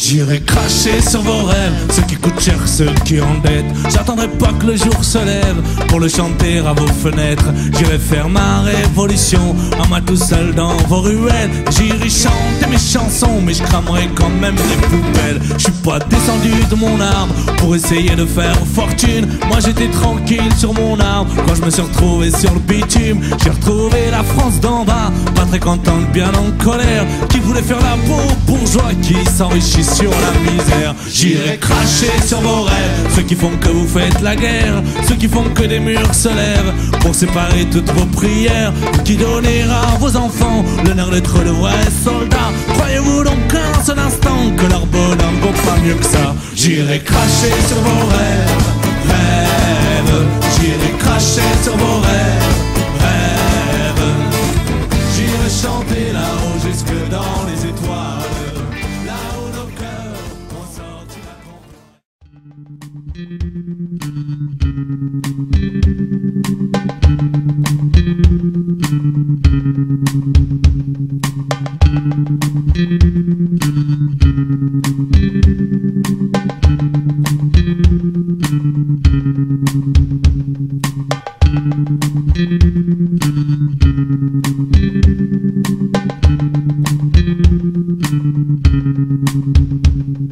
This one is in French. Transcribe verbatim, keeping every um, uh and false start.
J'irai cracher sur vos rêves, ceux qui coûtent cher, ceux qui endettent. J'attendrai pas que le jour se lève pour le chanter à vos fenêtres. J'irai faire ma révolution en moi tout seul dans vos ruelles. J'irai chanter mes chansons, mais je cramerai quand même des poubelles. Je suis pas descendu de mon arbre pour essayer de faire fortune. Moi j'étais tranquille sur mon arbre quand je me suis retrouvé sur le bitume. J'ai retrouvé la France d'en bas, pas très contente, bien en colère, qui voulait faire la peau aux bourgeois qui s'enrichit sur la misère. J'irai cracher sur vos rêves, ceux qui font que vous faites la guerre, ceux qui font que des murs se lèvent pour séparer toutes vos prières, qui donnera à vos enfants l'honneur d'être de vrais soldats. Croyez-vous donc un seul instant que leur bonhomme vaut pas mieux que ça? J'irai cracher sur vos rêves, rêves. J'irai cracher sur vos rêves, rêves. J'irai chanter là-haut jusque dans les étoiles, là où nos cœurs ont sorti la Thank you.